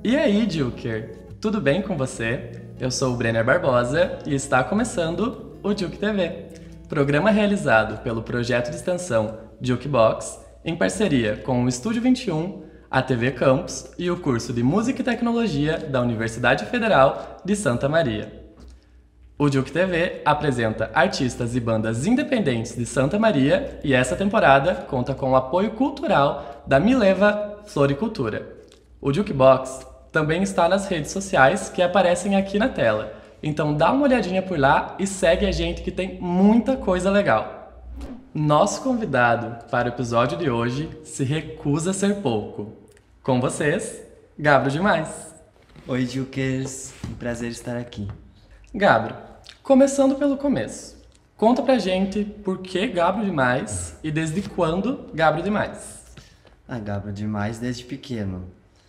E aí, Juker? Tudo bem com você? Eu sou o Brenner Barbosa e está começando o Juke TV, programa realizado pelo projeto de extensão Jukebox, em parceria com o Estúdio 21, a TV Campus e o curso de Música e Tecnologia da Universidade Federal de Santa Maria. O Juke TV apresenta artistas e bandas independentes de Santa Maria e essa temporada conta com o apoio cultural da Mileva Floricultura. O Jukebox também está nas redes sociais que aparecem aqui na tela, então dá uma olhadinha por lá e segue a gente que tem muita coisa legal. Nosso convidado para o episódio de hoje se recusa a ser pouco. Com vocês, Gabro Demais. Oi, Jukers. Um prazer estar aqui. Gabro, começando pelo começo, conta pra gente por que Gabro Demais e desde quando Gabro Demais. Gabro demais desde pequeno,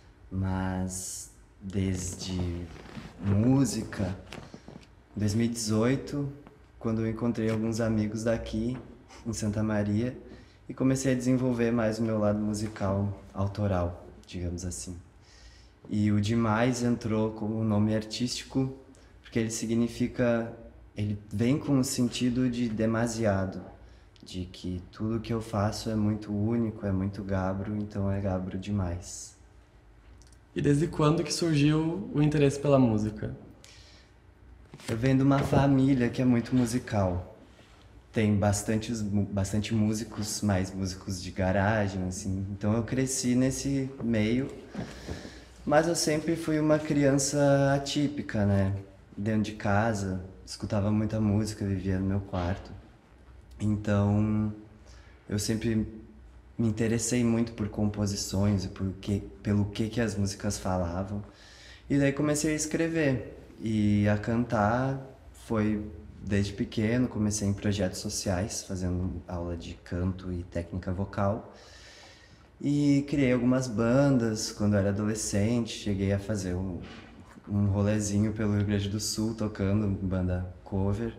mas desde música, 2018, quando eu encontrei alguns amigos daqui em Santa Maria e comecei a desenvolver mais o meu lado musical autoral, digamos assim. E o Demais entrou como nome artístico porque ele vem com o sentido de demasiado, de que tudo que eu faço é muito único, é muito Gabro, então é Gabro demais. E desde quando que surgiu o interesse pela música? Eu venho de uma família que é muito musical. Tem bastante músicos, mais músicos de garagem, assim. Então eu cresci nesse meio, mas eu sempre fui uma criança atípica, né? Dentro de casa, escutava muita música, vivia no meu quarto. Então, eu sempre me interessei muito por composições e pelo que as músicas falavam. E daí comecei a escrever e a cantar. Foi desde pequeno, comecei em projetos sociais, fazendo aula de canto e técnica vocal. E criei algumas bandas quando eu era adolescente, cheguei a fazer um rolezinho pelo Rio Grande do Sul, tocando banda cover.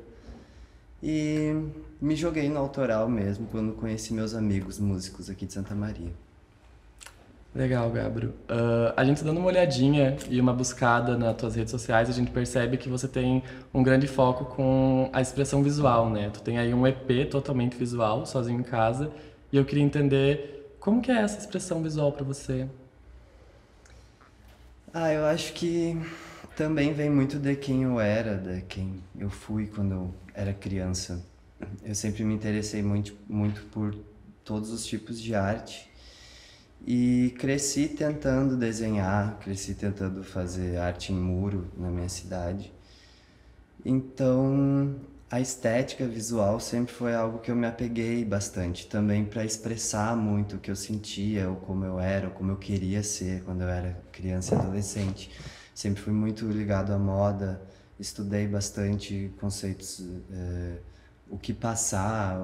E me joguei no autoral mesmo, quando conheci meus amigos músicos aqui de Santa Maria. Legal, Gabro. A gente dando uma olhadinha e uma buscada nas tuas redes sociais, a gente percebe que você tem um grande foco com a expressão visual, né? Tu tem aí um EP totalmente visual, sozinho em casa, e eu queria entender como que é essa expressão visual pra você. Eu acho que também vem muito de quem eu era, de quem eu fui quando eu era criança. Eu sempre me interessei muito por todos os tipos de arte e cresci tentando desenhar, cresci tentando fazer arte em muro na minha cidade. Então, a estética visual sempre foi algo que eu me apeguei bastante, também para expressar muito o que eu sentia, ou como eu era, ou como eu queria ser quando eu era criança e adolescente. Sempre fui muito ligado à moda, estudei bastante conceitos, o que passar,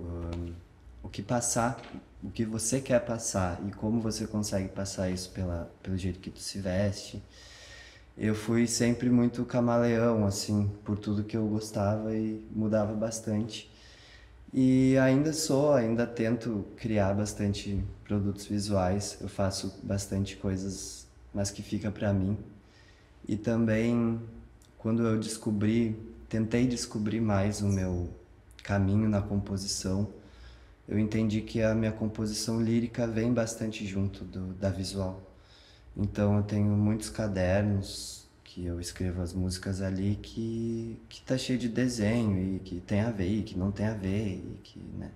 o que passar, o que você quer passar e como você consegue passar isso pelo jeito que tu se veste. Eu fui sempre muito camaleão, assim, por tudo que eu gostava e mudava bastante. E ainda tento criar bastante produtos visuais. Eu faço bastante coisas, mas que fica pra mim. E também, quando eu tentei descobrir mais o meu caminho na composição, eu entendi que a minha composição lírica vem bastante junto da visual. Então eu tenho muitos cadernos que eu escrevo as músicas ali que tá cheio de desenho e que tem a ver e que não tem a ver e que, né?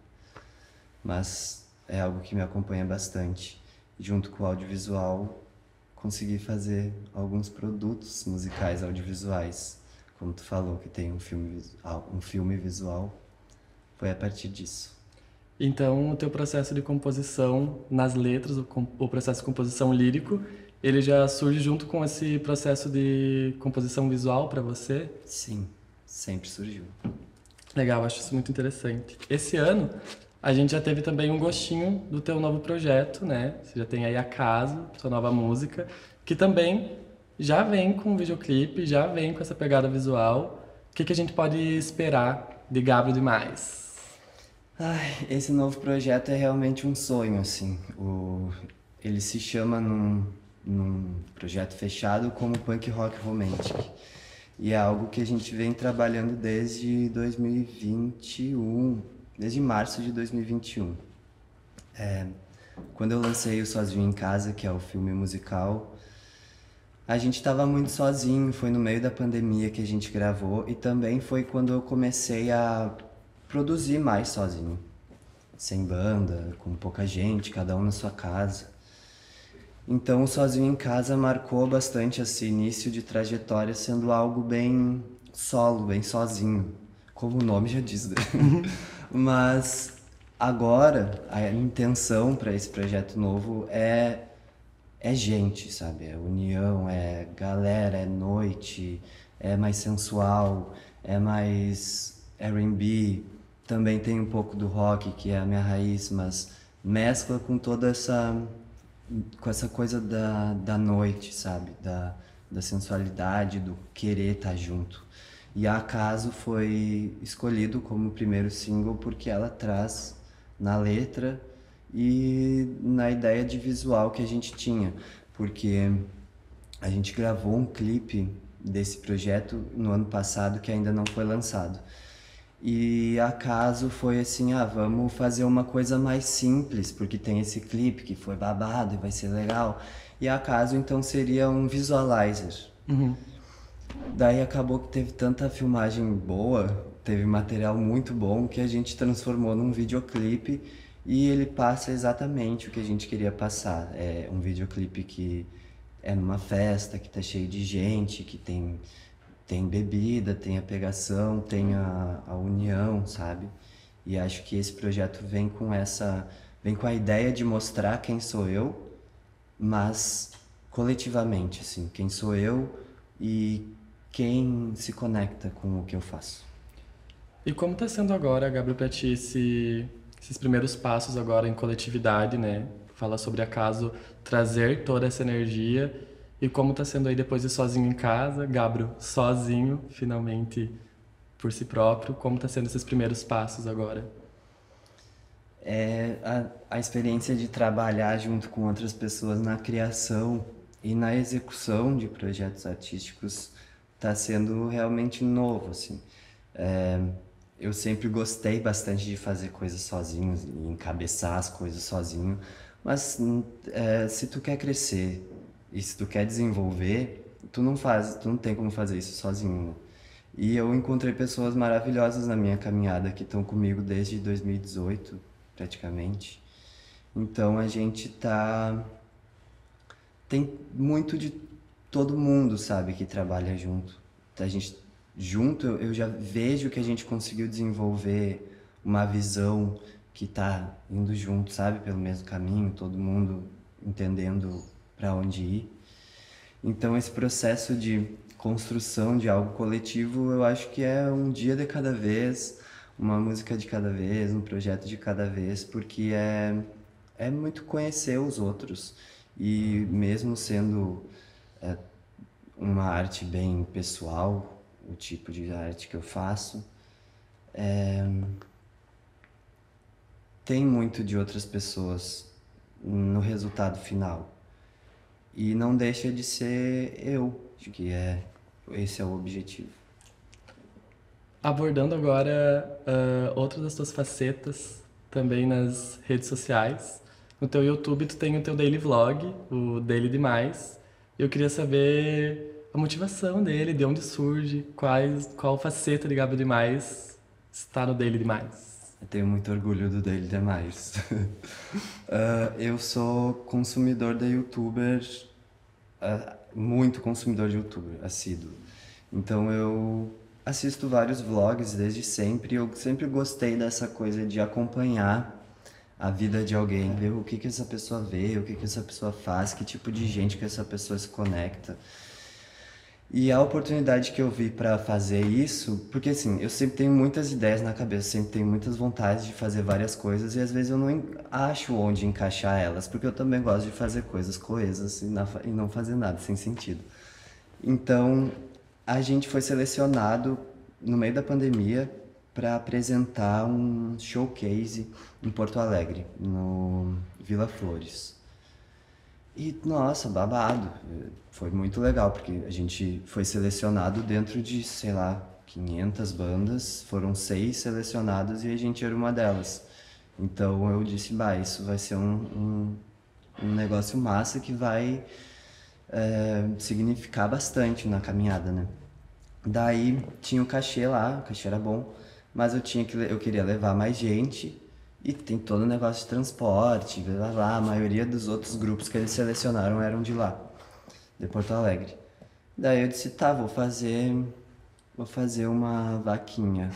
Mas é algo que me acompanha bastante. Junto com o audiovisual, consegui fazer alguns produtos musicais audiovisuais. Como tu falou que tem um filme visual, foi a partir disso. Então, o teu processo de composição nas letras, o processo de composição lírico, ele já surge junto com esse processo de composição visual para você? Sim, sempre surgiu. Legal, acho isso muito interessante. Esse ano, a gente já teve também um gostinho do teu novo projeto, né? Você já tem aí Acaso, sua nova música, que também já vem com um videoclipe, já vem com essa pegada visual. O que a gente pode esperar de Gabro Demais? Esse novo projeto é realmente um sonho, assim. Ele se chama num projeto fechado como punk rock romantic. E é algo que a gente vem trabalhando desde 2021, desde março de 2021. Quando eu lancei o Sozinho em Casa, que é o filme musical, a gente estava muito sozinho, foi no meio da pandemia que a gente gravou e também foi quando eu comecei a produzir mais sozinho, sem banda, com pouca gente, cada um na sua casa. Então, o Sozinho em Casa marcou bastante esse início de trajetória sendo algo bem solo, bem sozinho, como o nome já diz, né? Mas agora a intenção para esse projeto novo é gente, sabe? É união, é galera, é noite, é mais sensual, é mais R&B. Também tem um pouco do rock, que é a minha raiz, mas mescla com toda essa coisa da noite, sabe? Da sensualidade, do querer estar junto. E a Acaso foi escolhido como primeiro single porque ela traz na letra e na ideia de visual que a gente tinha, porque a gente gravou um clipe desse projeto no ano passado que ainda não foi lançado. E acaso foi assim, vamos fazer uma coisa mais simples, porque tem esse clipe que foi babado e vai ser legal. E acaso então seria um visualizer. Daí acabou que teve tanta filmagem boa, teve material muito bom que a gente transformou num videoclipe e ele passa exatamente o que a gente queria passar. É um videoclipe que é numa festa, que tá cheio de gente, que tem bebida, tem a pegação, tem a união, sabe? E acho que esse projeto vem com a ideia de mostrar quem sou eu, mas coletivamente, assim, quem sou eu e quem se conecta com o que eu faço. E como está sendo agora, Gabriel, para ti esses primeiros passos agora em coletividade, né? Fala sobre acaso trazer toda essa energia e como está sendo aí depois de sozinho em casa, Gabriel sozinho, finalmente por si próprio, como está sendo esses primeiros passos agora? É a experiência de trabalhar junto com outras pessoas na criação e na execução de projetos artísticos está sendo realmente novo, assim. É, eu sempre gostei bastante de fazer coisas sozinho e encabeçar as coisas sozinho, mas se tu quer crescer e se tu quer desenvolver, tu não tem como fazer isso sozinho, né? E eu encontrei pessoas maravilhosas na minha caminhada que estão comigo desde 2018, praticamente. Então a gente tem muito de todo mundo, sabe, que trabalha junto. A gente junto eu já vejo que a gente conseguiu desenvolver uma visão que tá indo junto, sabe, pelo mesmo caminho, todo mundo entendendo para onde ir. Então, esse processo de construção de algo coletivo, eu acho que é um dia de cada vez, uma música de cada vez, um projeto de cada vez, porque é muito conhecer os outros. E mesmo sendo uma arte bem pessoal, o tipo de arte que eu faço, tem muito de outras pessoas no resultado final. E não deixa de ser eu, acho que esse é o objetivo. Abordando agora outras das tuas facetas também nas redes sociais. No teu YouTube tu tem o teu daily vlog, o Daily Demais. Eu queria saber a motivação dele, de onde surge, qual faceta de Gabriel Demais está no Daily Demais. Eu tenho muito orgulho do Daily Demais. Eu sou consumidor de YouTubers, muito consumidor de YouTuber, assíduo. Então eu assisto vários vlogs desde sempre. Eu sempre gostei dessa coisa de acompanhar a vida de alguém, ver o que essa pessoa vê, o que essa pessoa faz, que tipo de gente que essa pessoa se conecta. E a oportunidade que eu vi para fazer isso, porque assim, eu sempre tenho muitas ideias na cabeça, sempre tenho muitas vontades de fazer várias coisas e às vezes eu não acho onde encaixar elas, porque eu também gosto de fazer coisas coesas e não fazer nada sem sentido. Então, a gente foi selecionado no meio da pandemia para apresentar um showcase em Porto Alegre, no Vila Flores. E, nossa, babado. Foi muito legal, porque a gente foi selecionado dentro de, sei lá, 500 bandas. Foram 6 selecionadas e a gente era uma delas. Então eu disse, bah, isso vai ser um negócio massa que vai significar bastante na caminhada, né? Daí tinha o cachê lá, o cachê era bom, mas eu queria levar mais gente e tem todo o negócio de transporte, blá, blá, blá. A maioria dos outros grupos que eles selecionaram eram de lá, de Porto Alegre. Daí eu disse, tá, vou fazer uma vaquinha.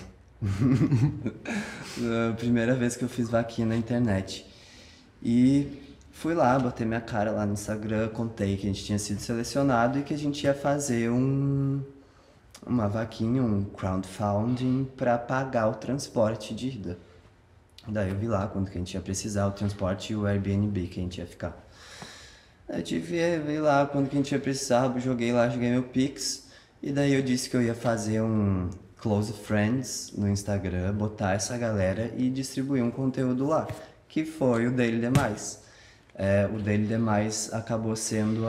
A primeira vez que eu fiz vaquinha na internet. E fui lá, botei minha cara lá no Instagram, contei que a gente tinha sido selecionado e que a gente ia fazer uma vaquinha, um crowdfunding para pagar o transporte de ida. Daí eu vi lá quanto que a gente ia precisar, o transporte e o Airbnb que a gente ia ficar. Aí eu vi lá quanto que a gente ia precisar, joguei meu Pix. E daí eu disse que eu ia fazer um Close Friends no Instagram, botar essa galera e distribuir um conteúdo lá, que foi o Daily Demais. O Daily Demais acabou sendo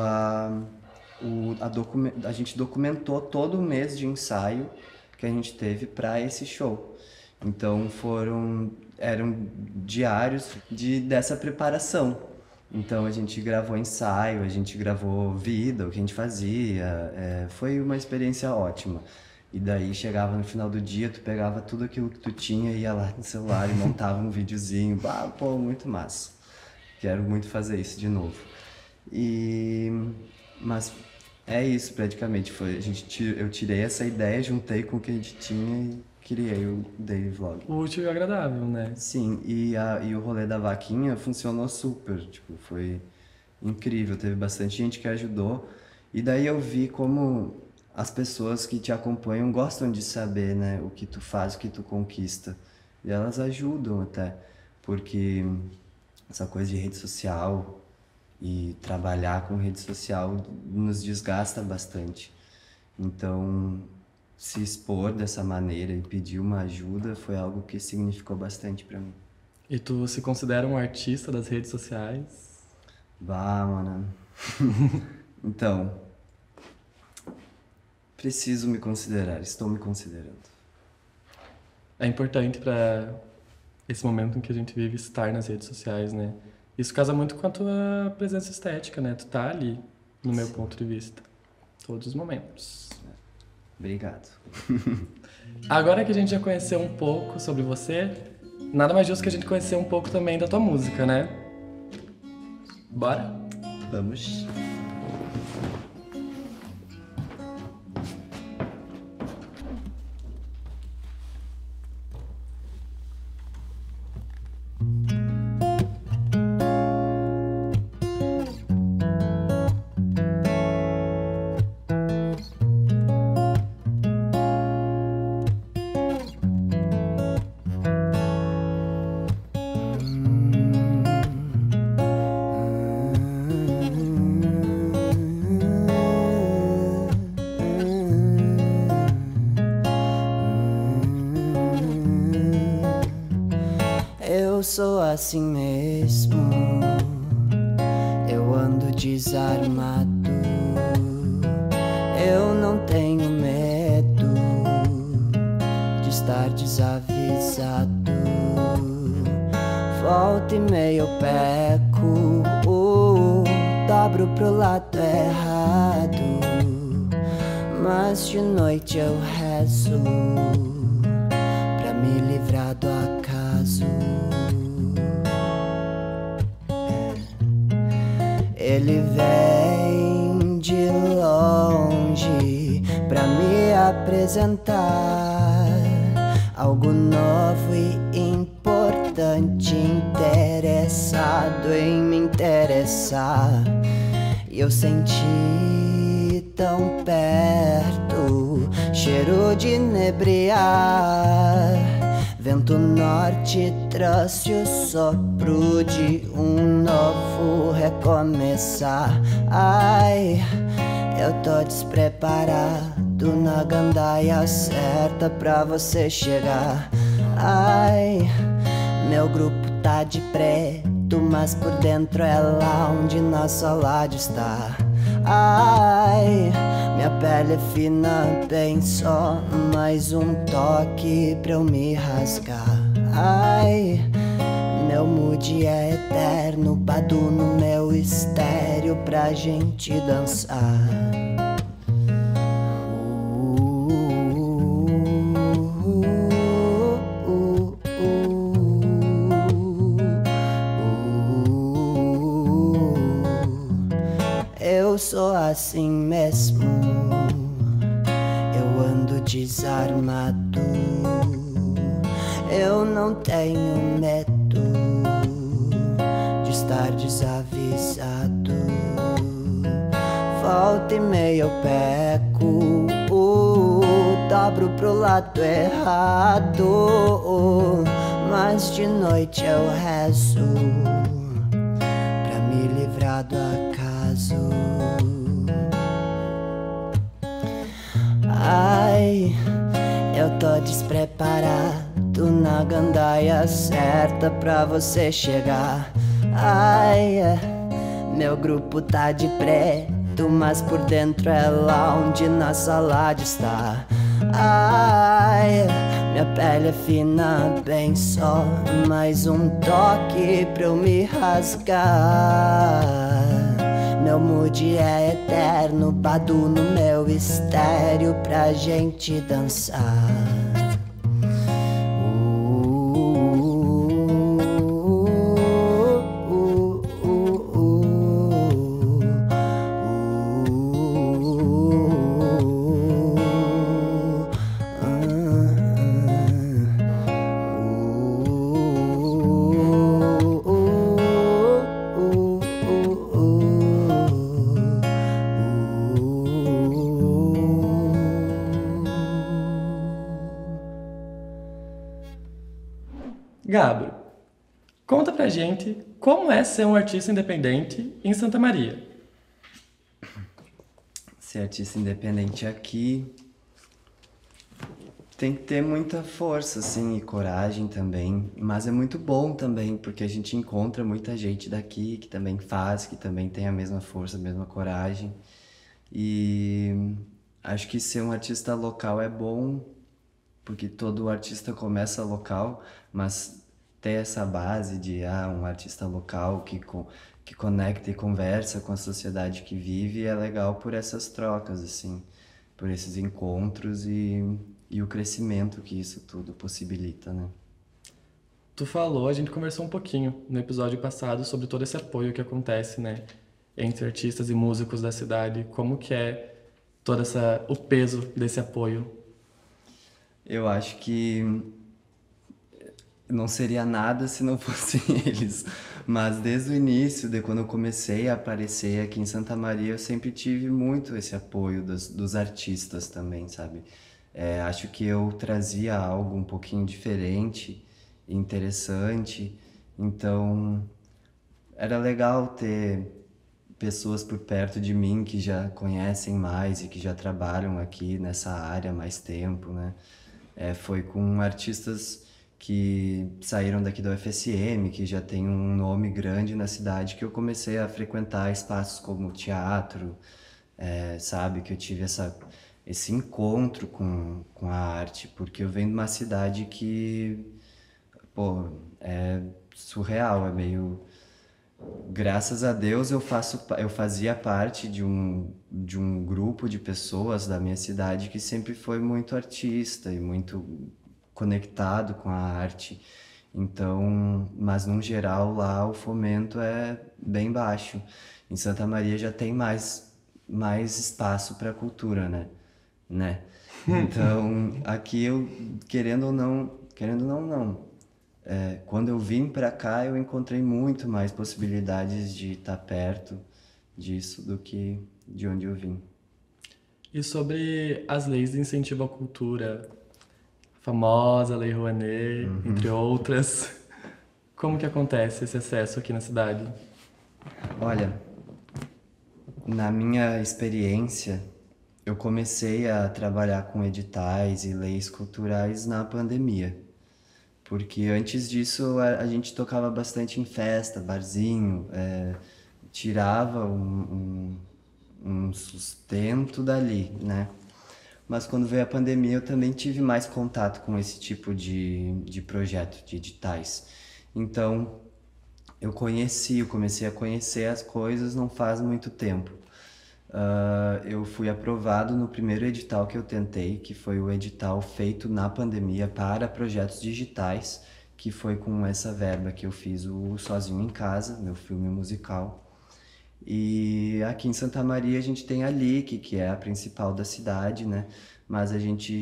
a gente documentou todo o mês de ensaio que a gente teve para esse show. Então eram diários dessa preparação. Então a gente gravou ensaio, a gente gravou vida, o que a gente fazia. Foi uma experiência ótima. E daí chegava no final do dia, tu pegava tudo aquilo que tu tinha, ia lá no celular e montava um videozinho. Bah, pô, muito massa. Quero muito fazer isso de novo. Mas é isso praticamente. Eu tirei essa ideia, juntei com o que a gente tinha e criei o Daily Vlog. O útil e o agradável, né? Sim, e o rolê da vaquinha funcionou super, tipo, foi incrível, teve bastante gente que ajudou. E daí eu vi como as pessoas que te acompanham gostam de saber, né, o que tu faz, o que tu conquista. E elas ajudam até, porque essa coisa de rede social e trabalhar com rede social nos desgasta bastante. Então, se expor dessa maneira e pedir uma ajuda foi algo que significou bastante pra mim. E tu se considera um artista das redes sociais? Bah, mano. Então, preciso me considerar, estou me considerando. É importante para esse momento em que a gente vive estar nas redes sociais, né? Isso casa muito com a tua presença estética, né? Tu tá ali, no meu ponto de vista, todos os momentos. Obrigado. Agora que a gente já conheceu um pouco sobre você, nada mais justo que a gente conhecer um pouco também da tua música, né? Bora? Vamos. Eu sou assim mesmo, eu ando desarmado, eu não tenho medo de estar desavisado. Volta e meia eu peco, dobro pro lado errado, mas de noite eu rezo pra me livrar do acaso. Ele vem de longe pra me apresentar algo novo e importante, interessado em me interessar. E eu senti tão perto, cheiro de inebriar. Vento norte trouxe o sopro de um novo recomeçar. Ai, eu tô despreparado na gandaia certa pra você chegar. Ai, meu grupo tá de preto mas por dentro é lá onde nossa laje está. Ai, minha pele é fina, bem só mais um toque pra eu me rasgar. Ai, meu mood é eterno, Badu no meu estéreo pra gente dançar. Eu sou assim mesmo, eu ando desarmado, eu não tenho medo de estar desavisado. Volta e meia eu peco, dobro pro lado errado, mas de noite eu rezo pra me livrar do acaso. Ai, eu tô despreparado na gandaia certa pra você chegar. Ai, meu grupo tá de preto, mas por dentro é lá onde nossa laje está. Ai, minha pele é fina, bem só mais um toque pra eu me rasgar. Meu mood é eterno, Badu no meu estéreo pra gente dançar. Gabro, conta pra gente como é ser um artista independente em Santa Maria. Ser artista independente aqui tem que ter muita força, assim, e coragem também. Mas é muito bom também, porque a gente encontra muita gente daqui que também faz, que também tem a mesma força, a mesma coragem. E acho que ser um artista local é bom, porque todo artista começa local, mas ter essa base de um artista local que conecta e conversa com a sociedade que vive é legal por essas trocas, assim, por esses encontros e o crescimento que isso tudo possibilita, né? Tu falou, a gente conversou um pouquinho no episódio passado sobre todo esse apoio que acontece, né, entre artistas e músicos da cidade. Como que é o peso desse apoio? Eu acho que não seria nada se não fossem eles. Mas desde o início, de quando eu comecei a aparecer aqui em Santa Maria, eu sempre tive muito esse apoio dos artistas também, sabe? Acho que eu trazia algo um pouquinho diferente, interessante, então era legal ter pessoas por perto de mim que já conhecem mais e que já trabalham aqui nessa área há mais tempo, né? Foi com artistas que saíram daqui da UFSM, que já tem um nome grande na cidade, que eu comecei a frequentar espaços como teatro, sabe? Que eu tive esse encontro com a arte, porque eu venho de uma cidade que, pô, é surreal, é meio... Graças a Deus eu fazia parte de um grupo de pessoas da minha cidade que sempre foi muito artista e muito conectado com a arte. Então, mas no geral lá o fomento é bem baixo. Em Santa Maria já tem mais espaço para cultura, né? Então, aqui eu querendo ou não, não. Quando eu vim para cá, eu encontrei muito mais possibilidades de estar perto disso do que de onde eu vim. E sobre as leis de incentivo à cultura, a famosa Lei Rouanet, entre outras, como que acontece esse acesso aqui na cidade? Olha, na minha experiência, eu comecei a trabalhar com editais e leis culturais na pandemia. Porque antes disso a gente tocava bastante em festa, barzinho, tirava um sustento dali, né? Mas quando veio a pandemia eu também tive mais contato com esse tipo de projeto, de editais. Então eu comecei a conhecer as coisas não faz muito tempo. Eu fui aprovado no primeiro edital que eu tentei, que foi o edital feito na pandemia para projetos digitais, que foi com essa verba que eu fiz o Sozinho em Casa, meu filme musical. E aqui em Santa Maria a gente tem a LIC, que é a principal da cidade, né? Mas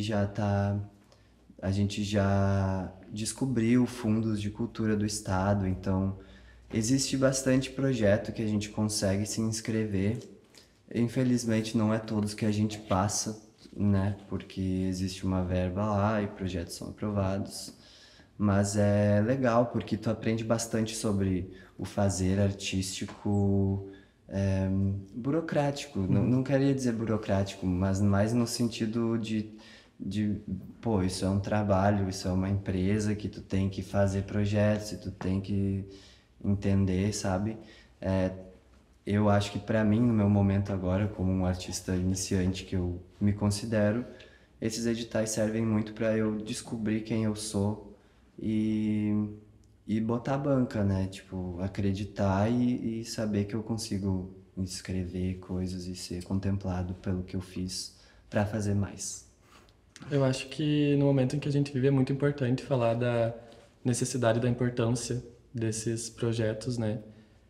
a gente já descobriu fundos de cultura do estado, então existe bastante projeto que a gente consegue se inscrever. Infelizmente não é todos que a gente passa, né? Porque existe uma verba lá e projetos são aprovados. Mas é legal porque tu aprende bastante sobre o fazer artístico burocrático. Não queria dizer burocrático, mas mais no sentido pô, isso é um trabalho, isso é uma empresa que tu tem que fazer projetos e tu tem que entender, sabe? Eu acho que para mim, no meu momento agora, como um artista iniciante que eu me considero, esses editais servem muito para eu descobrir quem eu sou e, e botar a banca, né? Tipo, acreditar e saber que eu consigo escrever coisas e ser contemplado pelo que eu fiz para fazer mais. Eu acho que no momento em que a gente vive é muito importante falar da necessidade e da importância desses projetos, né?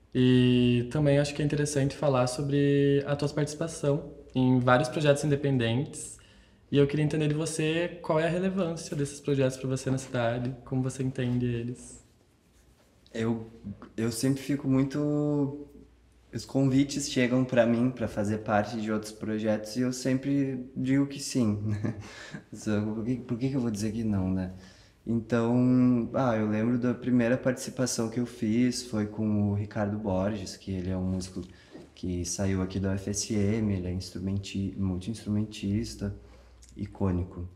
E também acho que é interessante falar sobre a tua participação em vários projetos independentes. E eu queria entender de você qual é a relevância desses projetos para você na cidade, como você entende eles. Eu, eu sempre fico muito. Os convites chegam para mim para fazer parte de outros projetos e eu sempre digo que sim, né? Por que que eu vou dizer que não, né? Então, eu lembro da primeira participação que eu fiz foi com o Ricardo Borges, que ele é um músico que saiu aqui da UFSM, ele é multi-instrumentista, icônico.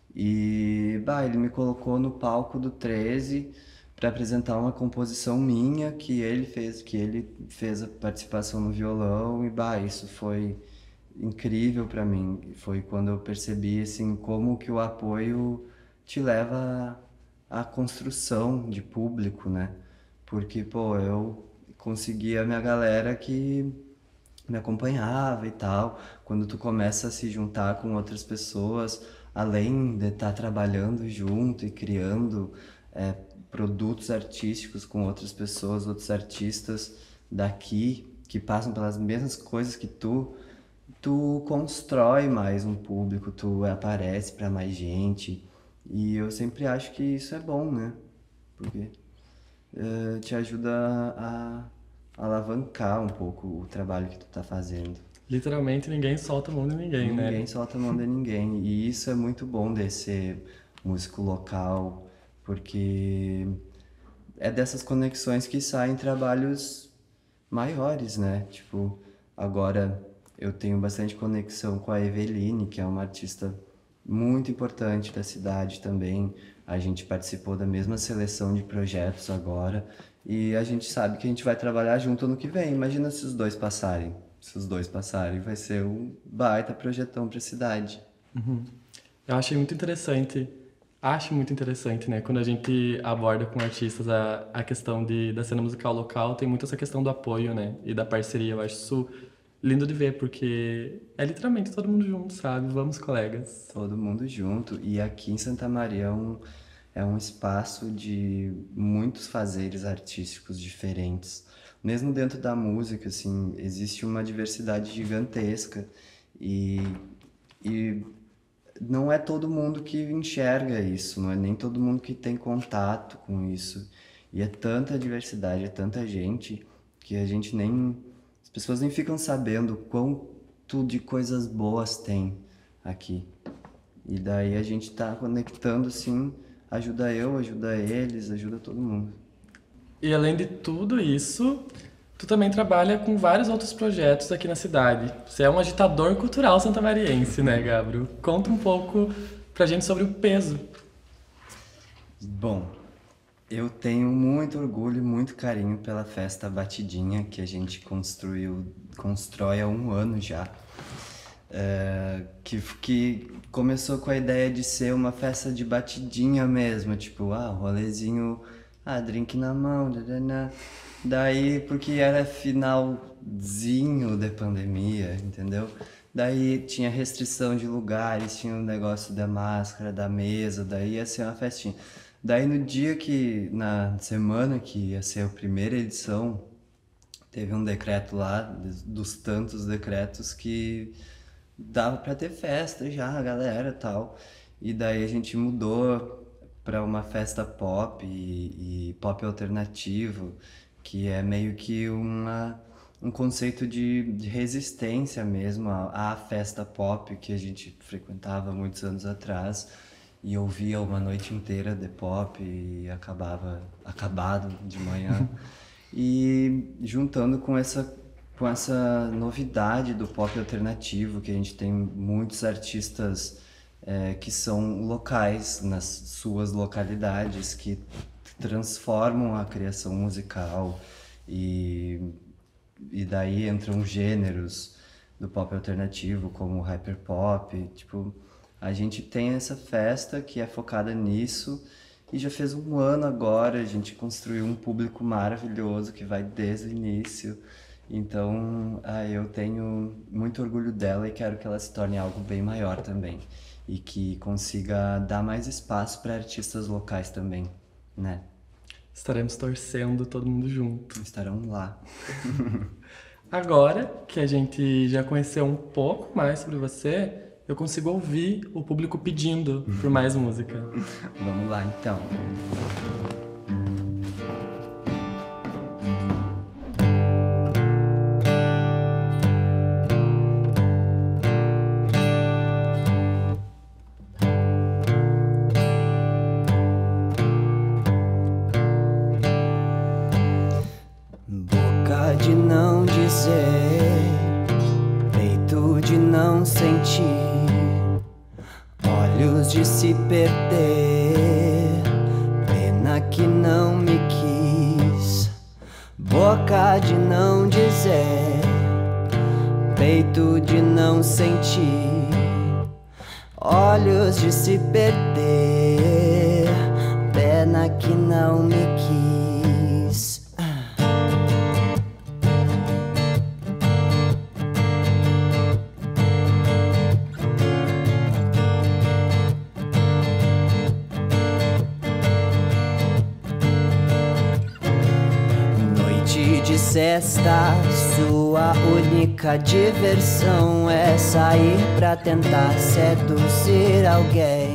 E, ele me colocou no palco do 13 para apresentar uma composição minha que ele fez a participação no violão e, isso foi incrível para mim. Foi quando eu percebi, assim, como que o apoio te leva à construção de público, né? Porque, pô, eu consegui a minha galera que me acompanhava e tal. Quando tu começa a se juntar com outras pessoas, além de estar trabalhando junto e criando produtos artísticos com outras pessoas, outros artistas daqui que passam pelas mesmas coisas que tu constrói mais um público, tu aparece para mais gente. E eu sempre acho que isso é bom, né? Porque te ajuda a alavancar um pouco o trabalho que tu tá fazendo. Literalmente ninguém solta a mão de ninguém, né? Ninguém solta a mão de ninguém. E isso é muito bom de ser músico local, porque é dessas conexões que saem trabalhos maiores, né? Tipo, agora eu tenho bastante conexão com a Eveline, que é uma artista muito importante da cidade também. A gente participou da mesma seleção de projetos agora e a gente sabe que a gente vai trabalhar junto ano que vem. Imagina se os dois passarem. Se os dois passarem, vai ser um baita projetão para a cidade. Eu achei muito interessante, acho muito interessante, né? Quando a gente aborda com artistas a questão da cena musical local, tem muito essa questão do apoio, né? E da parceria. Eu acho isso lindo de ver, porque é literalmente todo mundo junto, sabe? Vamos, colegas. Todo mundo junto. E aqui em Santa Maria é um espaço de muitos fazeres artísticos diferentes. Mesmo dentro da música, assim, existe uma diversidade gigantesca e, e não é todo mundo que enxerga isso, não é nem todo mundo que tem contato com isso. E é tanta diversidade, é tanta gente que a gente nem... As pessoas nem ficam sabendo quanto de coisas boas tem aqui. E daí a gente tá conectando, assim, ajuda eu, ajuda eles, ajuda todo mundo. E além de tudo isso, tu também trabalha com vários outros projetos aqui na cidade. Você é um agitador cultural santamariense, né, Gabriel? Conta um pouco pra gente sobre o peso. Bom, Eu tenho muito orgulho e muito carinho pela festa Batidinha que a gente constrói há um ano já. Que começou com a ideia de ser uma festa de batidinha mesmo, tipo, rolezinho, drink na mão, dadana. Daí, porque era finalzinho da pandemia, entendeu? Daí tinha restrição de lugares, tinha o negócio da máscara, da mesa, daí ia ser uma festinha. Daí no dia na semana que ia ser a primeira edição, teve um decreto lá, dos tantos decretos que dava pra ter festa já, a galera e tal. E daí a gente mudou pra uma festa pop e pop alternativo, que é meio que um conceito de resistência mesmo à festa pop que a gente frequentava muitos anos atrás e ouvia uma noite inteira de pop e acabado de manhã. E juntando com essa novidade do pop alternativo, que a gente tem muitos artistas que são locais nas suas localidades, que transformam a criação musical e daí entram gêneros do pop alternativo, como o hyperpop. Tipo, a gente tem essa festa que é focada nisso e já fez um ano agora, a gente construiu um público maravilhoso que vai desde o início. Então, eu tenho muito orgulho dela e quero que ela se torne algo bem maior também. E que consiga dar mais espaço para artistas locais também, né? Estaremos torcendo todo mundo junto. Estarão lá. Agora que a gente já conheceu um pouco mais sobre você, eu consigo ouvir o público pedindo por mais música. Vamos lá, então. Boca de não dizer, peito de não sentir, olhos de se perder, pena que não me quis. Boca de não dizer, peito de não sentir, olhos de se perder, pena que não me quis. De sexta, sua única diversão é sair pra tentar seduzir alguém.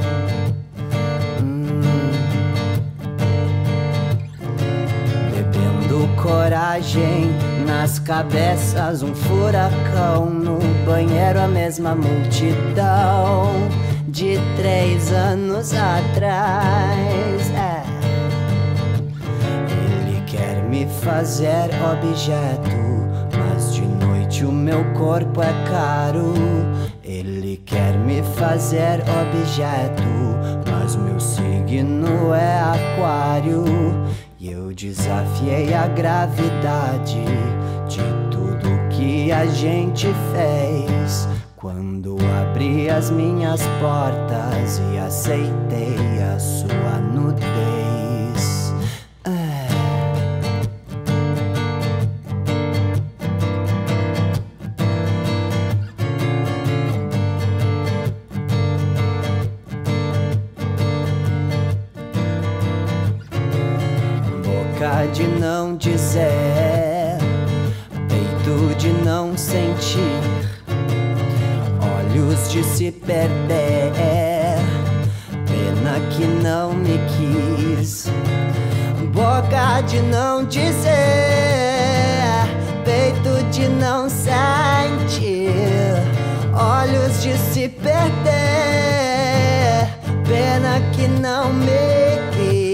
Bebendo coragem, nas cabeças um furacão, no banheiro a mesma multidão de 3 anos atrás. Me fazer objeto, mas de noite o meu corpo é caro. Ele quer me fazer objeto, mas meu signo é aquário. E eu desafiei a gravidade de tudo que a gente fez quando abri as minhas portas e aceitei a sua nudez. De não dizer, peito de não sentir, olhos de se perder, pena que não me quis. Boca de não dizer, peito de não sentir, olhos de se perder, pena que não me quis.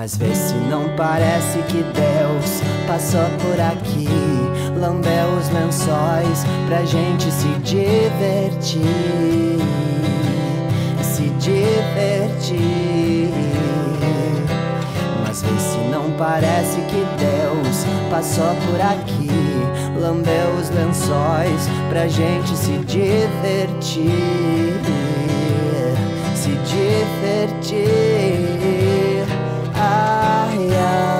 Mas vê se não parece que Deus passou por aqui, lambeu os lençóis pra gente se divertir, se divertir. Mas vê se não parece que Deus passou por aqui, lambeu os lençóis pra gente se divertir, se divertir. Ai,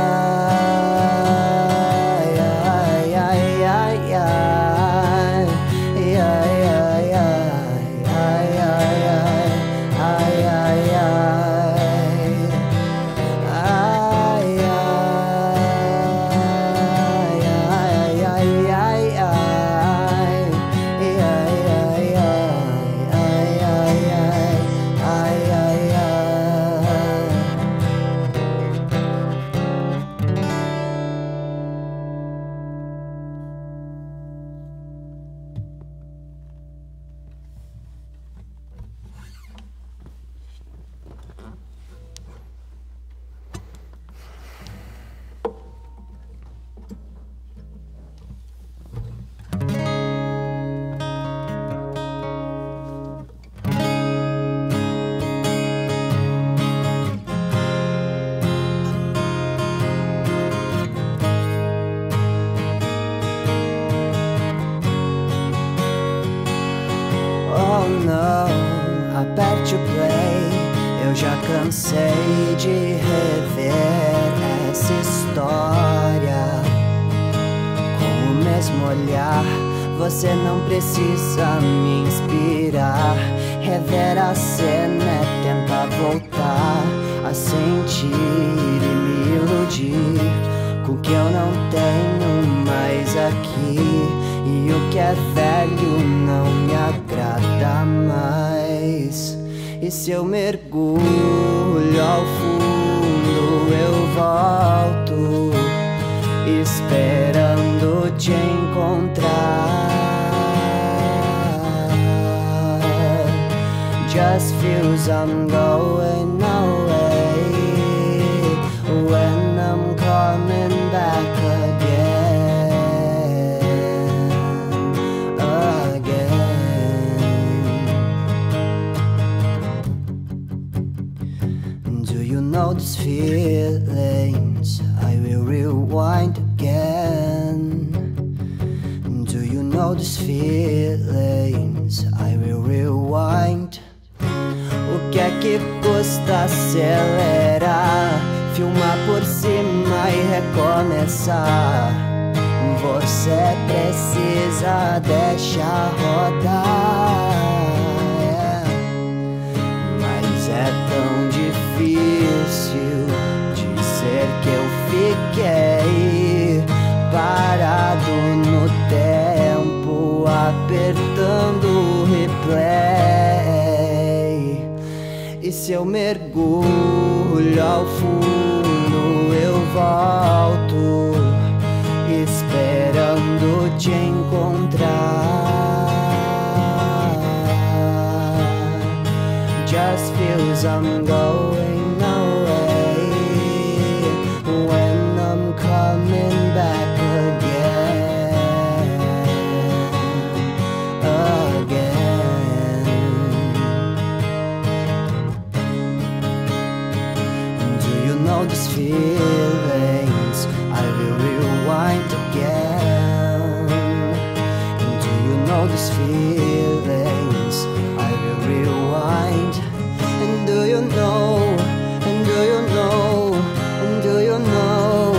ai, ai, ai, ai, ai, ai, ai, ai, ai, ai, aperte o play, eu já cansei de rever essa história. Com o mesmo olhar, você não precisa me inspirar. Rever a cena é tentar voltar a sentir e me iludir com o que eu não tenho mais aqui. E o que é velho não me agrada mais. E se eu mergulho ao fundo, eu volto, esperando te encontrar. Just feels I'm going away when I'm coming back again. Do you know these feelings? I will rewind again. Do you know these feelings? I will rewind. O que é que custa acelerar, filmar por cima e recomeçar? Você precisa deixar rodar, mas é tão difícil dizer que eu fiquei parado no tempo, apertando o replay. E se eu mergulho ao fundo, eu volto, esperando te encontrar. Just feels I'm going away when I'm coming back again, again. Do you know these feelings? I will rewind again. Do you know these feelings? I will rewind. And do you know? And do you know? And do you know?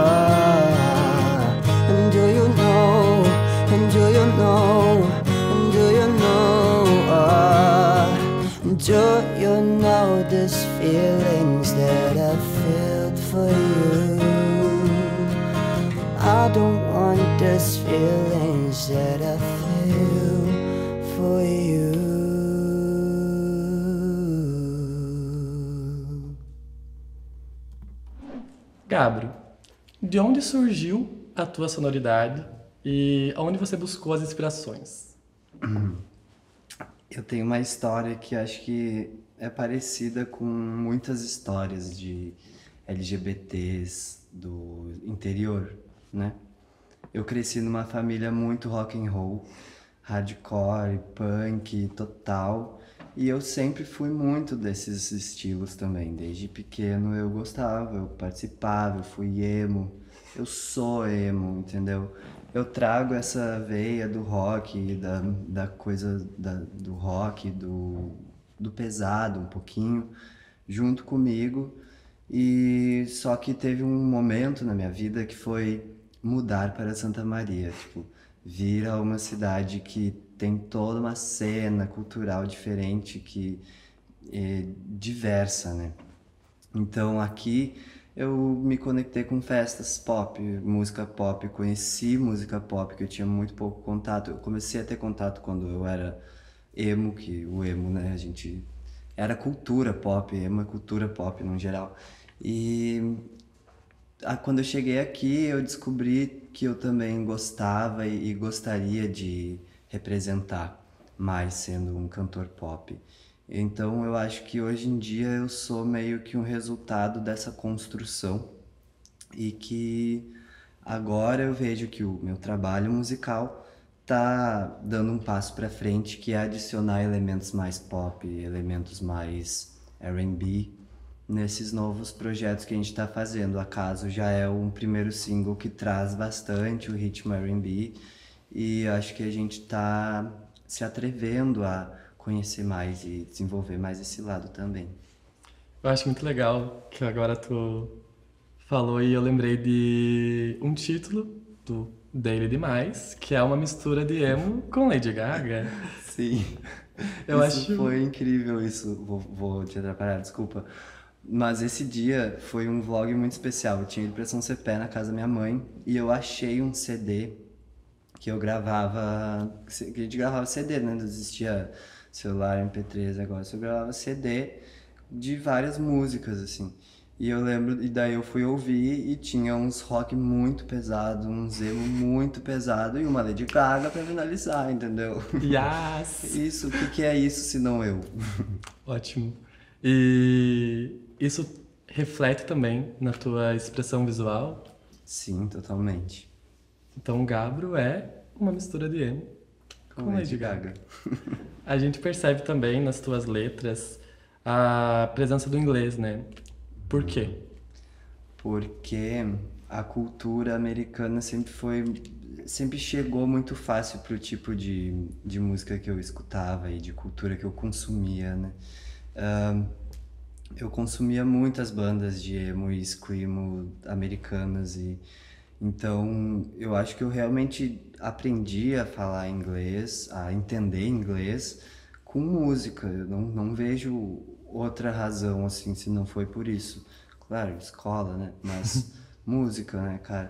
And do you know? And do you know? And do you know? Do you know these feelings that I felt for you? I don't want these feelings that I feel for you. Gabro, de onde surgiu a tua sonoridade e aonde você buscou as inspirações? Eu tenho uma história que acho que é parecida com muitas histórias de LGBTs do interior, né? Eu cresci numa família muito rock and roll, hardcore, punk, total, e eu sempre fui muito desses estilos também. Desde pequeno eu gostava, eu participava, eu fui emo, eu sou emo, entendeu? Eu trago essa veia do rock, da coisa do rock, do pesado um pouquinho, junto comigo. E só que teve um momento na minha vida que foi mudar para Santa Maria, tipo, vir a uma cidade que tem toda uma cena cultural diferente, que é diversa, né? Então aqui eu me conectei com festas pop, música pop, conheci música pop que eu tinha muito pouco contato. Eu comecei a ter contato quando eu era emo, que o emo, né, a gente era cultura pop, emo é cultura pop no geral. E quando eu cheguei aqui, eu descobri que eu também gostava e gostaria de representar mais sendo um cantor pop. Então eu acho que hoje em dia eu sou meio que um resultado dessa construção e que agora eu vejo que o meu trabalho musical tá dando um passo para frente, que é adicionar elementos mais pop, elementos mais R&B nesses novos projetos que a gente está fazendo. Acaso já é um primeiro single que traz bastante o ritmo R&B e acho que a gente está se atrevendo a conhecer mais e desenvolver mais esse lado também. Eu acho muito legal que agora tu falou e eu lembrei de um título do Daily Demais, que é uma mistura de emo com Lady Gaga. Sim, Eu isso acho. foi incrível, isso. Vou te atrapalhar, desculpa. Mas esse dia foi um vlog muito especial. Eu tinha ido pra São Cepé na casa da minha mãe e eu achei um CD que eu gravava, que a gente gravava CD, né? Não existia celular, MP3, negócio. Eu gravava CD de várias músicas, assim. E eu lembro, e daí eu fui ouvir e tinha uns rock muito pesado, uns emo muito pesado e uma Lady Gaga pra finalizar, entendeu? Yes! Isso, o que que é isso se não eu? Ótimo. E isso reflete também na tua expressão visual. Sim, totalmente. Então, o Gabro é uma mistura de emo Com com Lady Lady Gaga. Gaga. A gente percebe também nas tuas letras a presença do inglês, né? Por quê? Porque a cultura americana sempre chegou muito fácil pro tipo de música que eu escutava e de cultura que eu consumia, né? Ahn, eu consumia muitas bandas de emo e screamo americanas e então eu acho que eu realmente aprendi a falar inglês, a entender inglês com música. Eu não vejo outra razão assim se não foi por isso. Claro, escola, né? Mas música, né, cara?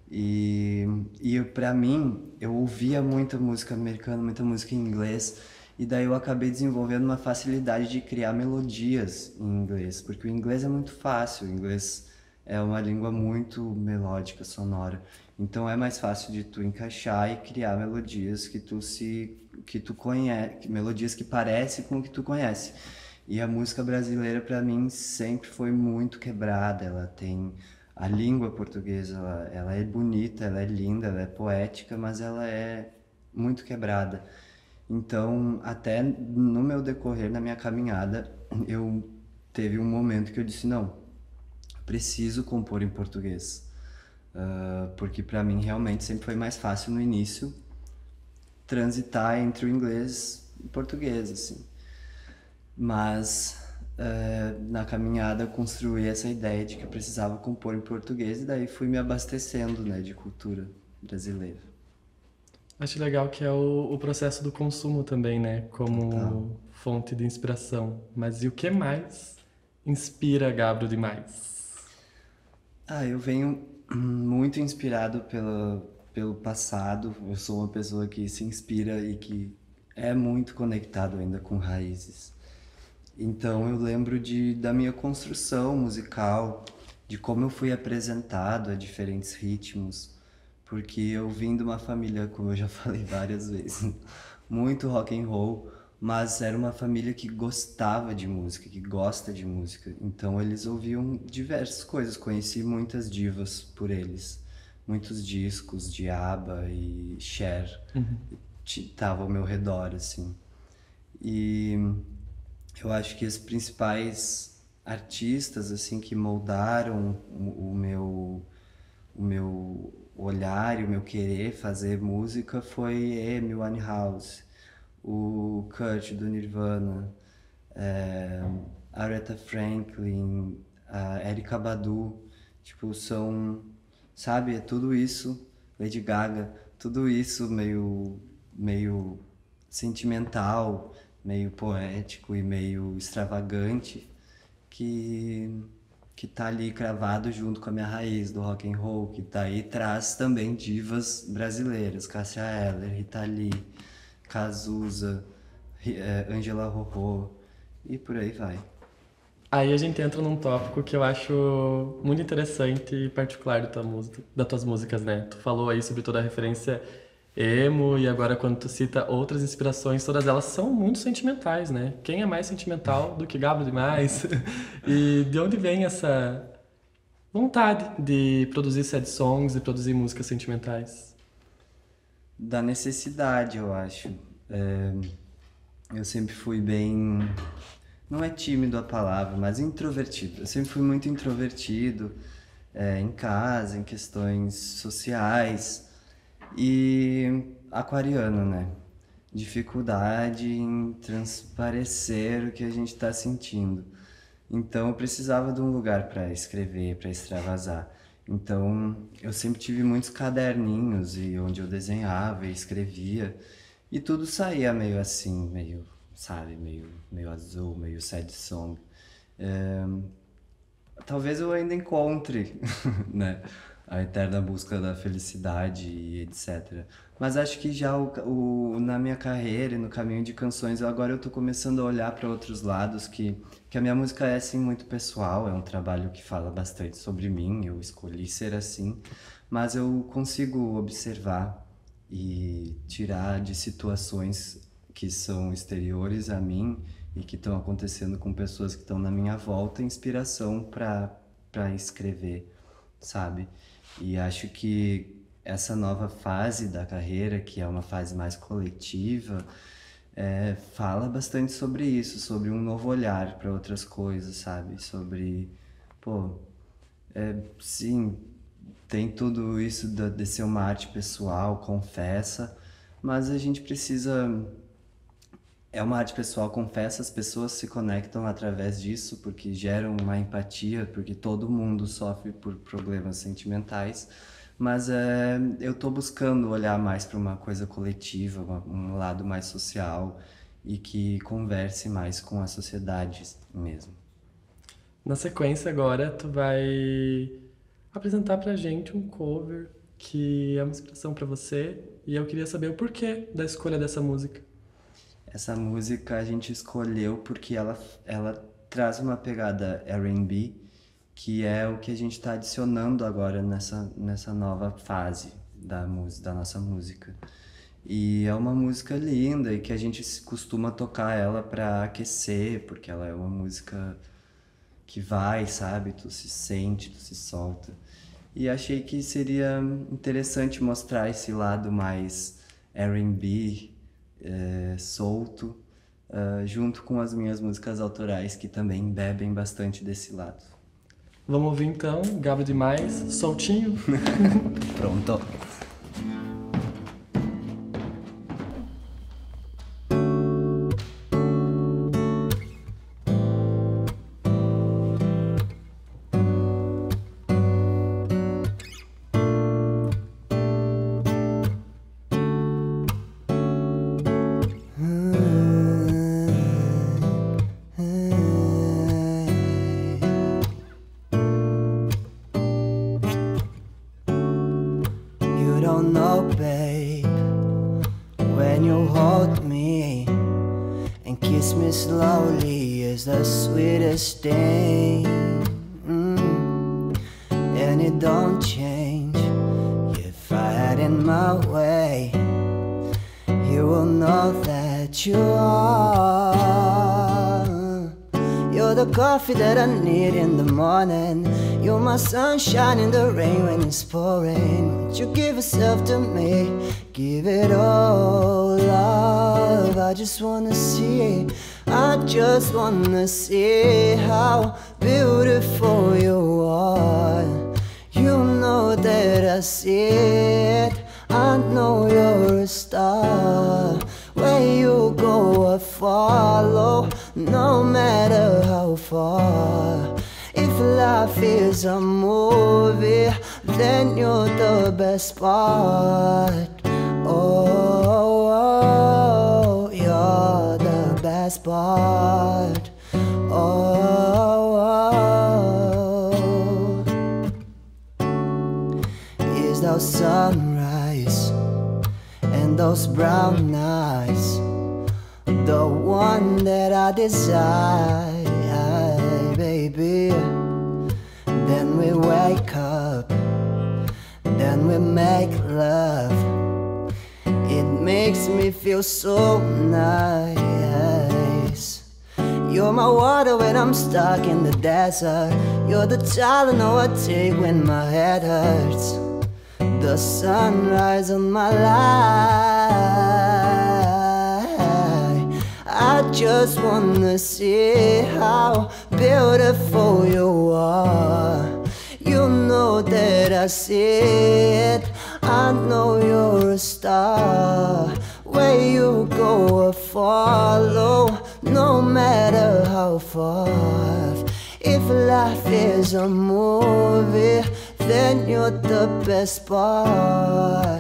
E pra mim, eu ouvia muita música americana, muita música em inglês, e daí eu acabei desenvolvendo uma facilidade de criar melodias em inglês, porque o inglês é muito fácil, o inglês é uma língua muito melódica, sonora. Então é mais fácil de tu encaixar e criar melodias que tu conhece, melodias que parecem com o que tu conhece. E a música brasileira para mim sempre foi muito quebrada. Ela tem a língua portuguesa, ela é bonita, ela é linda, ela é poética, mas ela é muito quebrada. Então, até no meu decorrer, na minha caminhada, eu teve um momento que eu disse, não, preciso compor em português. Porque para mim realmente sempre foi mais fácil no início transitar entre o inglês e o português, assim. Mas na caminhada eu construí essa ideia de que eu precisava compor em português e daí fui me abastecendo, né, de cultura brasileira. Acho legal que é o processo do consumo também, né? Total. Como fonte de inspiração. Mas e o que mais inspira Gabro demais? Eu venho muito inspirado pelo passado. Eu sou uma pessoa que se inspira e que é muito conectado ainda com raízes. Então eu lembro da minha construção musical, de como eu fui apresentado a diferentes ritmos, porque eu vim de uma família, como eu já falei várias vezes, muito rock and roll, mas era uma família que gostava de música, que gosta de música. Então eles ouviam diversas coisas, conheci muitas divas por eles, muitos discos de ABBA e Cher estavam ao meu redor, assim. E eu acho que os principais artistas, assim, que moldaram o meu olhar e o meu querer fazer música foi Amy Winehouse, o Kurt do Nirvana, Aretha Franklin, a Erykah Badu, tipo, são, sabe, é tudo isso, Lady Gaga, tudo isso meio sentimental, meio poético e meio extravagante, que que tá ali cravado junto com a minha raiz do rock and roll, que daí traz também divas brasileiras, Cássia Eller, Rita Lee, Cazuza, Angela Rorô e por aí vai. Aí a gente entra num tópico que eu acho muito interessante e particular das tuas músicas, né? Tu falou aí sobre toda a referência emo e agora quando tu cita outras inspirações, todas elas são muito sentimentais, né? Quem é mais sentimental do que Gabo demais? E de onde vem essa vontade de produzir sad songs e produzir músicas sentimentais? Da necessidade, eu acho. Eu sempre fui bem. Não é tímido a palavra, mas introvertido. Eu sempre fui muito introvertido, em casa, em questões sociais. E aquariano, né? Dificuldade em transparecer o que a gente está sentindo. Então eu precisava de um lugar para escrever, para extravasar. Então eu sempre tive muitos caderninhos e onde eu desenhava e escrevia e tudo saía meio assim, meio, sabe, meio azul, meio sad song. Talvez eu ainda encontre, né, a eterna busca da felicidade e etc. Mas acho que já na minha carreira e no caminho de canções, agora eu tô começando a olhar para outros lados, que a minha música é assim muito pessoal, é um trabalho que fala bastante sobre mim, eu escolhi ser assim, mas eu consigo observar e tirar de situações que são exteriores a mim e que estão acontecendo com pessoas que estão na minha volta, inspiração para escrever, sabe? E acho que essa nova fase da carreira, que é uma fase mais coletiva, fala bastante sobre isso, sobre um novo olhar para outras coisas, sabe? Sobre, pô, sim, tem tudo isso de ser uma arte pessoal, confessa, mas a gente precisa. É uma arte pessoal, confessa, as pessoas se conectam através disso, porque geram uma empatia, porque todo mundo sofre por problemas sentimentais, mas eu estou buscando olhar mais para uma coisa coletiva, um lado mais social e que converse mais com a sociedade mesmo. Na sequência agora tu vai apresentar pra gente um cover que é uma inspiração pra você e eu queria saber o porquê da escolha dessa música. Essa música a gente escolheu porque ela traz uma pegada R&B, que é o que a gente está adicionando agora nessa nova fase da nossa música. E é uma música linda e que a gente costuma tocar ela para aquecer, porque ela é uma música que vai, sabe? Tu se sente, tu se solta. E achei que seria interessante mostrar esse lado mais R&B, solto, junto com as minhas músicas autorais, que também bebem bastante desse lado. Vamos ouvir então, Gabo demais, soltinho. Pronto. You don't know, babe, when you hold me and kiss me slowly is the sweetest thing. And it don't change if I had it my way. You will know that you are the coffee that I need in the morning. You're my sunshine in the rain when it's pouring. Won't you give yourself to me? Give it all, love. I just wanna see, I just wanna see how beautiful you are. You know that I see it, I know you're a star. Where you go I follow, no matter how far. If life is a movie, then you're the best part. Oh, you're the best part. Is those sunrise and those brown eyes, the one that I desire, baby. Then we wake up, then we make love. It makes me feel so nice. You're my water when I'm stuck in the desert. You're the Tylenol I take when my head hurts. The sunrise on my life. I just wanna see how beautiful you are. You know that I see it, I know you're a star. Where you go I follow, no matter how far. If life is a movie, then you're the best part.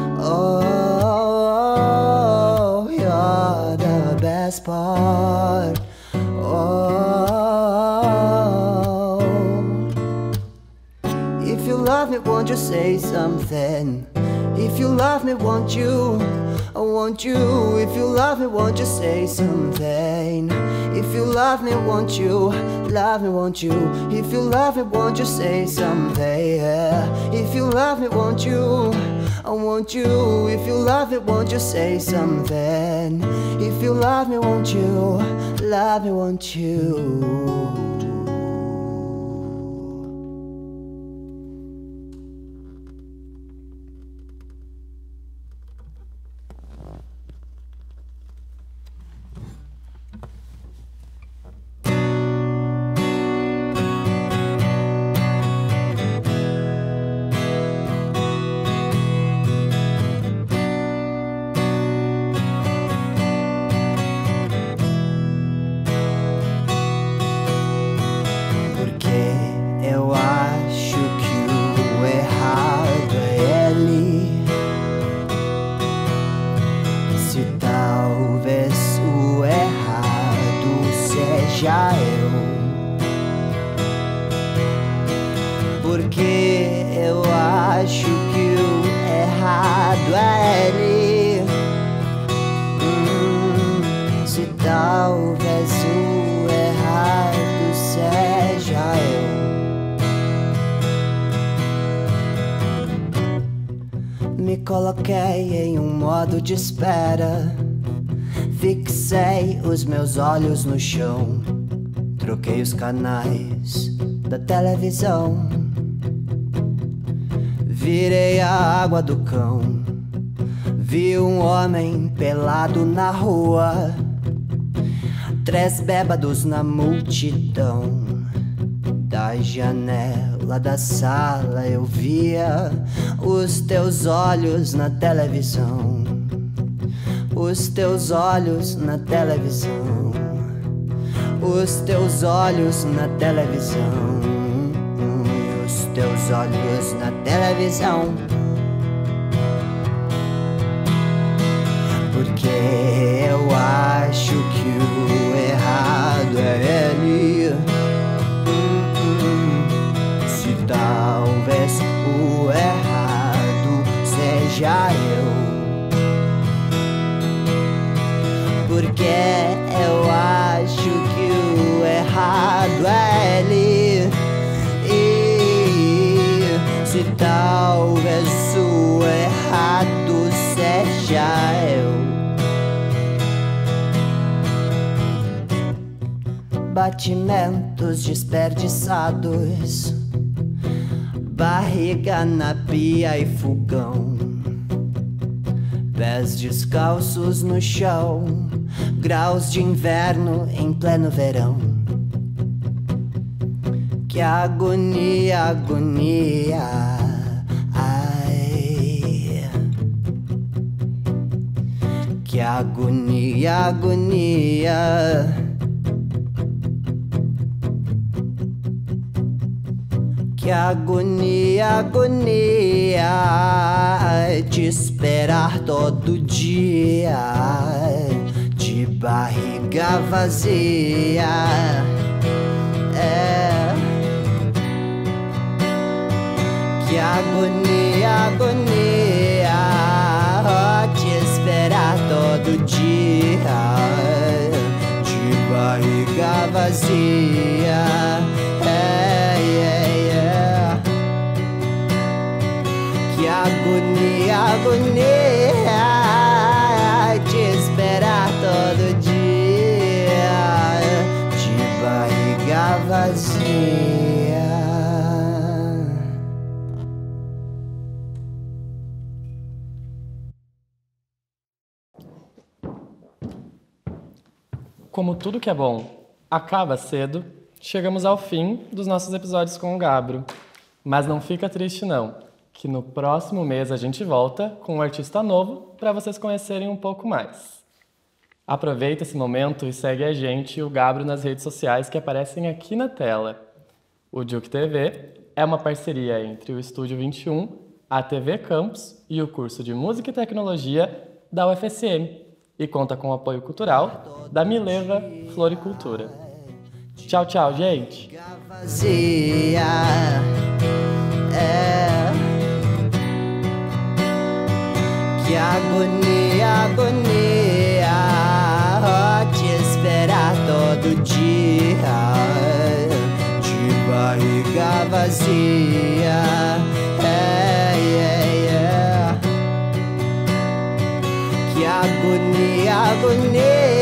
Oh, you're the best part. Oh, if you love me, won't you say something? If you love me, won't you? I want you. If you love me, won't you say something? If you love me, won't you? Love me, won't you? If you love me, won't you say something? Yeah. If you love me, won't you? I want you. If you love me, won't you say something? If you love me, won't you? Love me, won't you? Porque eu acho que o errado é ele. Se talvez o errado seja eu. Me coloquei em um modo de espera. Fixei os meus olhos no chão. Troquei os canais da televisão. Virei a água do cão. Vi um homem pelado na rua. 3 bêbados na multidão. Da janela da sala eu via os teus olhos na televisão. Os teus olhos na televisão. Os teus olhos na televisão. Os teus olhos na televisão. Porque eu acho que o errado é ele. Se talvez o errado seja eu. Porque eu acho que o errado é ele. E se talvez o errado seja eu. batimentos desperdiçados, barriga na pia e fogão, pés descalços no chão, graus de inverno em pleno verão. Que agonia, agonia, ai. Que agonia, agonia. Que agonia, agonia de esperar todo dia, de barriga vazia. Que agonia, agonia de esperar todo dia, de barriga vazia. Que agonia, agonia de esperar todo dia, de barriga vazia. Como tudo que é bom acaba cedo, chegamos ao fim dos nossos episódios com o Gabro. Mas não fica triste não, que no próximo mês a gente volta com um artista novo para vocês conhecerem um pouco mais. Aproveita esse momento e segue a gente e o Gabro nas redes sociais que aparecem aqui na tela. O Juke TV é uma parceria entre o Estúdio 21, a TV Campus e o curso de Música e Tecnologia da UFSM e conta com o apoio cultural da Mileva Floricultura. Tchau, tchau, gente! Que agonia, agonia de esperar todo dia, de barriga vazia. Que agonia, agonia